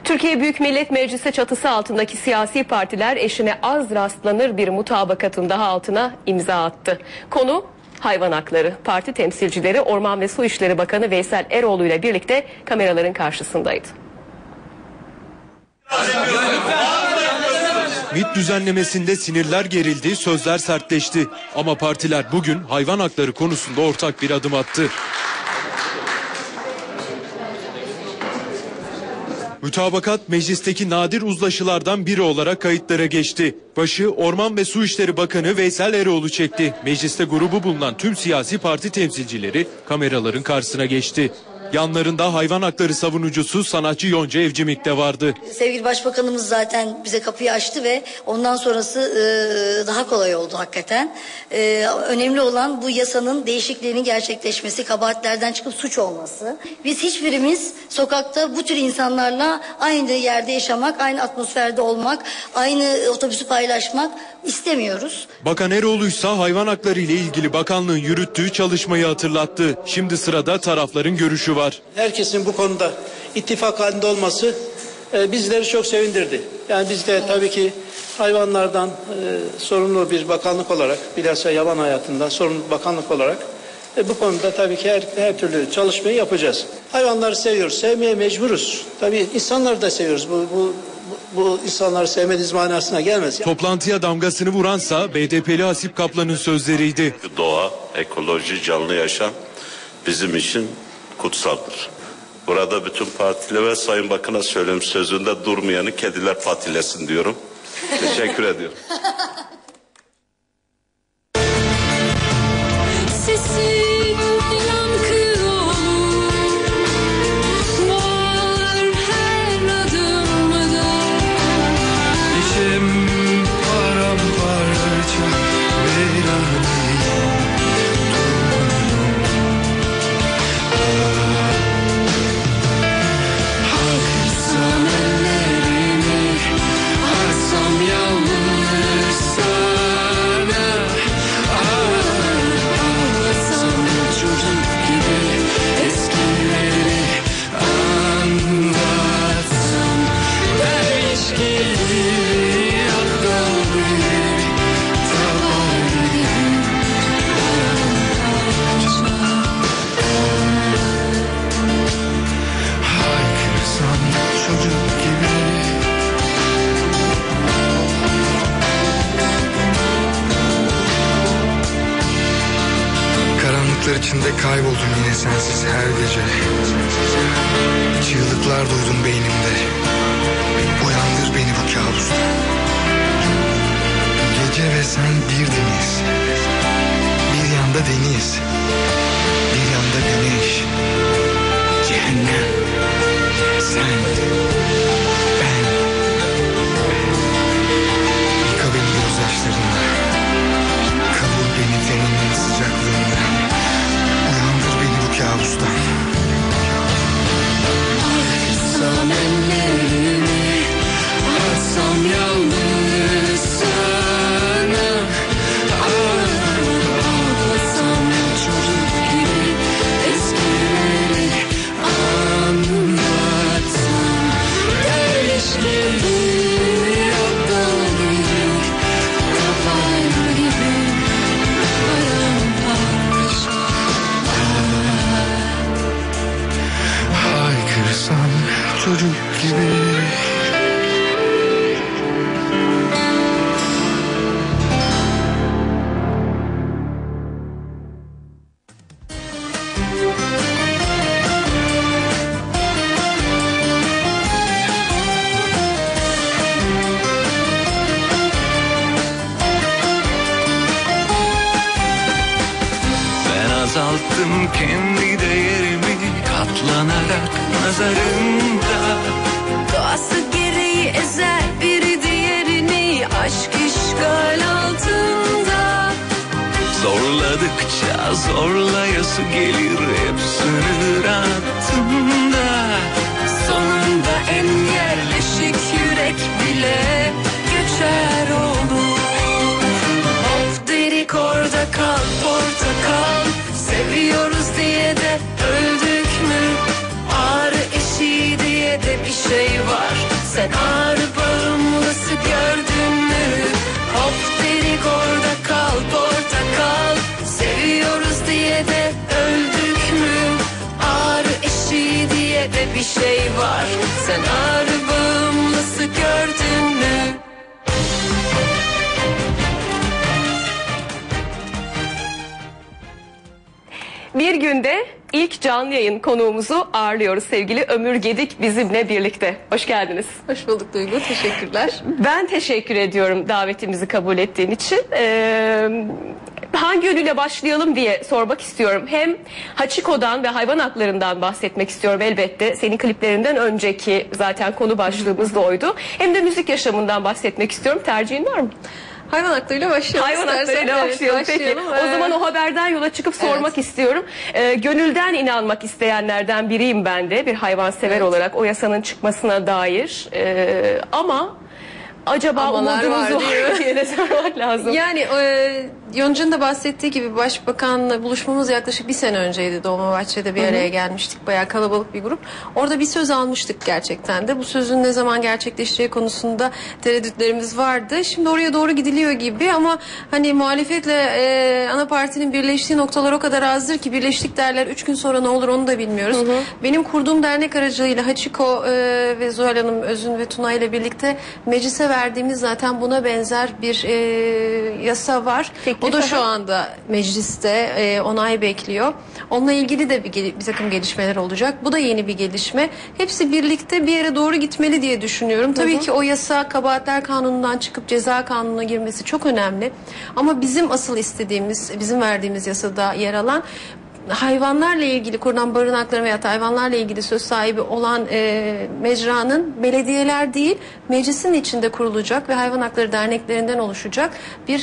Türkiye Büyük Millet Meclisi çatısı altındaki siyasi partiler eşine az rastlanır bir mutabakatın daha altına imza attı. Konu hayvan hakları. Parti temsilcileri Orman ve Su İşleri Bakanı Veysel Eroğlu ile birlikte kameraların karşısındaydı. MİT düzenlemesinde sinirler gerildi, sözler sertleşti. Ama partiler bugün hayvan hakları konusunda ortak bir adım attı. Mütabakat meclisteki nadir uzlaşılardan biri olarak kayıtlara geçti. Başı Orman ve Su İşleri Bakanı Veysel Eroğlu çekti. Mecliste grubu bulunan tüm siyasi parti temsilcileri kameraların karşısına geçti. Yanlarında hayvan hakları savunucusu sanatçı Yonca Evcimik de vardı. Sevgili Başbakanımız zaten bize kapıyı açtı ve ondan sonrası daha kolay oldu hakikaten. Önemli olan bu yasanın değişikliğinin gerçekleşmesi, kabahatlerden çıkıp suç olması. Biz hiçbirimiz sokakta bu tür insanlarla aynı yerde yaşamak, aynı atmosferde olmak, aynı otobüsü paylaşmak istemiyoruz. Bakan Eroğlu ise hayvan hakları ile ilgili bakanlığın yürüttüğü çalışmayı hatırlattı. Şimdi sırada tarafların görüşü var. Herkesin bu konuda ittifak halinde olması bizleri çok sevindirdi. Yani biz de tabii ki hayvanlardan sorumlu bir bakanlık olarak, bilhassa yaban hayatından sorumlu bir bakanlık olarak bu konuda tabii ki her türlü çalışmayı yapacağız. Hayvanları seviyoruz, sevmeye mecburuz. Tabii insanları da seviyoruz. Bu insanları sevmediğimiz manasına gelmez. Toplantıya damgasını vuransa BDP'li Hasip Kaplan'ın sözleriydi. Doğa, ekoloji, canlı yaşam bizim için kutsaldır. Burada bütün partiler ve Sayın Bakan'a söyleyeyim, sözünde durmayanı kediler patilesin diyorum. Teşekkür ediyorum. İçinde kayboldum yine sensiz her gece. Çığlıklar duydum beynimde. Uyandır beni bu kabusta. Gece ve sen birdiniz. Bir yanda deniz, bir yanda güneş. Cehennem. Sen, ben. Yıka beni gözyaşlarınla. Kavur beni teninin sıcaklığında. Kabustan. Aksam ellerimi, atsam yalnız sana. Ağlasam çocuk gibi eskileri anlatsam. Derviş gibi yaptığını kafayla gibi paramparça. Haykırsam çocuk gibi. Ben azalttım kendi değerimi, katlanarak nazarında. Doğası gereği ezer biri diğerini, aşk işgal altında. Zorladıkça zorlayası gelir hep sınır hattında. Sonunda engelleşik yürek bile göçer olur. Of derik orada kal portakal, seviyoruz diye de öldük mü? Ağrı eşiği diye de bir şey var. Sen ağrı bağımlısı gördün mü? Hop dedik orada kal portakal. Seviyoruz diye de öldük mü? Ağrı eşiği diye de bir şey var. Sen ağrı bağımlısı gördün mü? Bir günde ilk canlı yayın konuğumuzu ağırlıyoruz. Sevgili Ömür Gedik bizimle birlikte. Hoş geldiniz. Hoş bulduk Duygu, teşekkürler. Ben teşekkür ediyorum davetimizi kabul ettiğin için. Hangi yönüyle başlayalım diye sormak istiyorum. Hem Hachiko'dan ve hayvan haklarından bahsetmek istiyorum elbette. Senin kliplerinden önceki zaten konu başlığımız da oydu. Hem de müzik yaşamından bahsetmek istiyorum. Tercihin var mı? Hayvan haklarıyla başlayalım. Hayvan haklarıyla Evet, başlayalım. Peki. O zaman o haberden yola çıkıp sormak istiyorum. Gönülden inanmak isteyenlerden biriyim ben de bir hayvansever olarak o yasanın çıkmasına dair. Ama acaba Amalar umudumuz var var diye de sormak lazım. Yani Yonca'nın da bahsettiği gibi Başbakan'la buluşmamız yaklaşık bir sene önceydi. Dolmabahçe'de bir araya gelmiştik. Bayağı kalabalık bir grup. Orada bir söz almıştık gerçekten de. Bu sözün ne zaman gerçekleşeceği konusunda tereddütlerimiz vardı. Şimdi oraya doğru gidiliyor gibi ama hani muhalefetle ana partinin birleştiği noktalar o kadar azdır ki birleştik derler. 3 gün sonra ne olur onu da bilmiyoruz. Benim kurduğum dernek aracılığıyla Hachiko ve Zuhal Hanım, Özün ve Tuna ile birlikte meclise verdiğimiz zaten buna benzer bir yasa var. O da şu anda mecliste onay bekliyor. Onunla ilgili de bir takım gelişmeler olacak. Bu da yeni bir gelişme. Hepsi birlikte bir yere doğru gitmeli diye düşünüyorum. Tabii ki o yasa kabahatler kanunundan çıkıp ceza kanununa girmesi çok önemli. Ama bizim asıl istediğimiz, bizim verdiğimiz yasada yer alan hayvanlarla ilgili kurulan barınakların veya hayvanlarla ilgili söz sahibi olan mecranın belediyeler değil meclisin içinde kurulacak ve hayvan hakları derneklerinden oluşacak bir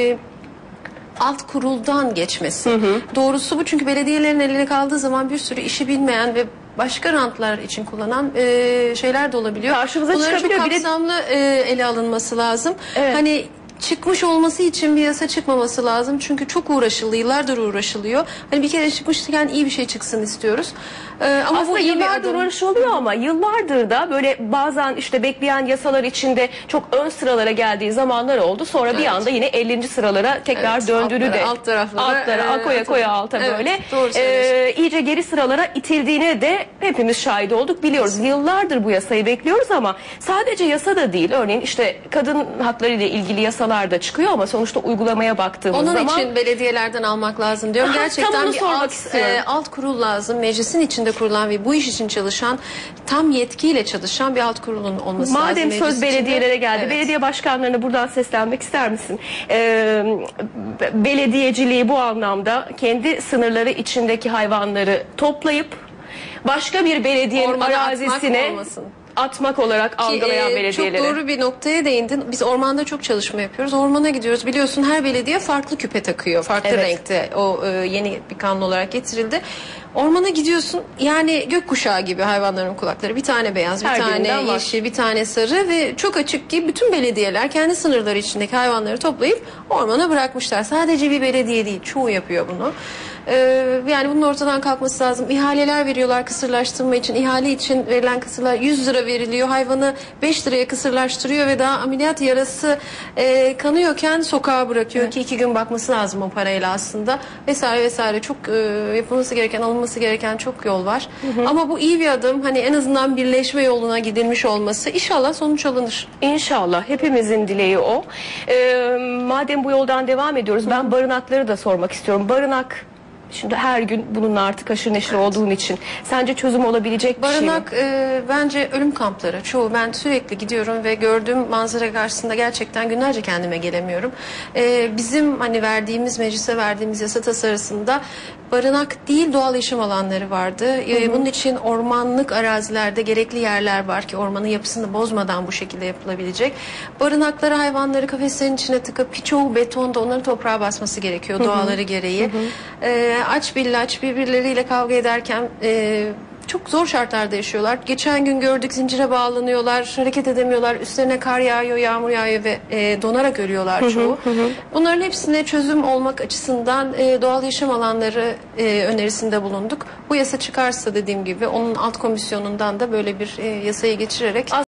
alt kuruldan geçmesi. Doğrusu bu, çünkü belediyelerin eline kaldığı zaman bir sürü işi bilmeyen ve başka rantlar için kullanan şeyler de olabiliyor. Karşımıza bunların çok çıkabiliyor. kapsamlı ele alınması lazım. Evet. Hani çıkmış olması için bir yasa çıkmaması lazım. Çünkü çok uğraşıldı, yıllardır uğraşılıyor. Hani bir kere çıkmışken iyi bir şey çıksın istiyoruz. Ama Aslında bu iyi bir yıllardır adım. uğraşılıyor ama yıllardır da böyle bazen işte bekleyen yasalar içinde çok ön sıralara geldiği zamanlar oldu. Sonra bir anda yine 50. sıralara tekrar döndüğünü de alt taraflara koya alta evet, böyle doğru söylüyorsun. iyice geri sıralara itildiğine de hepimiz şahit olduk, biliyoruz. Yıllardır bu yasayı bekliyoruz ama sadece yasa da değil. Örneğin işte kadın hakları ile ilgili yasalar da çıkıyor ama sonuçta uygulamaya baktığımız Onun zaman için belediyelerden almak lazım diyorum. Tam Gerçekten onu bir sormak istiyorum. alt kurul lazım. Meclisin içinde kurulan ve bu iş için çalışan, tam yetkiyle çalışan bir alt kurulun olması lazım. Madem meclis söz içinde. belediyelere geldi, Evet. belediye başkanlarına buradan seslenmek ister misin? Belediyeciliği bu anlamda kendi sınırları içindeki hayvanları toplayıp başka bir belediyenin Ormana arazisine atmak olmasın. atmak olarak algılayan belediyelere. Çok doğru bir noktaya değindin. Biz ormanda çok çalışma yapıyoruz. Ormana gidiyoruz. Biliyorsun her belediye farklı küpe takıyor. Farklı Evet. renkte. O yeni bir kanun olarak getirildi. Ormana gidiyorsun, yani gökkuşağı gibi hayvanların kulakları. Bir tane beyaz, bir Her tane birinden var. yeşil, bir tane sarı ve çok açık ki bütün belediyeler kendi sınırları içindeki hayvanları toplayıp ormana bırakmışlar. Sadece bir belediye değil, çoğu yapıyor bunu. Yani bunun ortadan kalkması lazım. İhaleler veriyorlar kısırlaştırma için. İhale için verilen kısırlar 100 lira veriliyor. Hayvanı 5 liraya kısırlaştırıyor ve daha ameliyat yarası kanıyorken sokağa bırakıyor ki 2 gün bakması lazım o parayla aslında. Vesaire vesaire. Çok yapılması gereken, alınması gereken çok yol var. Ama bu iyi bir adım. Hani en azından birleşme yoluna gidilmiş olması. İnşallah sonuç alınır. İnşallah, hepimizin dileği o. Madem bu yoldan devam ediyoruz, ben barınakları da sormak istiyorum. Barınak, şimdi her gün bununla artık haşır neşir olduğun için sence çözüm olabilecek bir şey mi? Barınak bence ölüm kampları. Çoğu, ben sürekli gidiyorum ve gördüğüm manzara karşısında gerçekten günlerce kendime gelemiyorum. Bizim hani meclise verdiğimiz yasa tasarısında barınak değil doğal yaşam alanları vardı. Bunun için ormanlık arazilerde gerekli yerler var ki ormanın yapısını bozmadan bu şekilde yapılabilecek. Barınakları, hayvanları kafeslerin içine tıkıp birçoğu betonda, onların toprağa basması gerekiyor doğaları gereği. Aç billaç birbirleriyle kavga ederken çok zor şartlarda yaşıyorlar. Geçen gün gördük, zincire bağlanıyorlar, hareket edemiyorlar, üstlerine kar yağıyor, yağmur yağıyor ve donarak ölüyorlar çoğu. Bunların hepsine çözüm olmak açısından doğal yaşam alanları önerisinde bulunduk. Bu yasa çıkarsa dediğim gibi onun alt komisyonundan da böyle bir yasayı geçirerek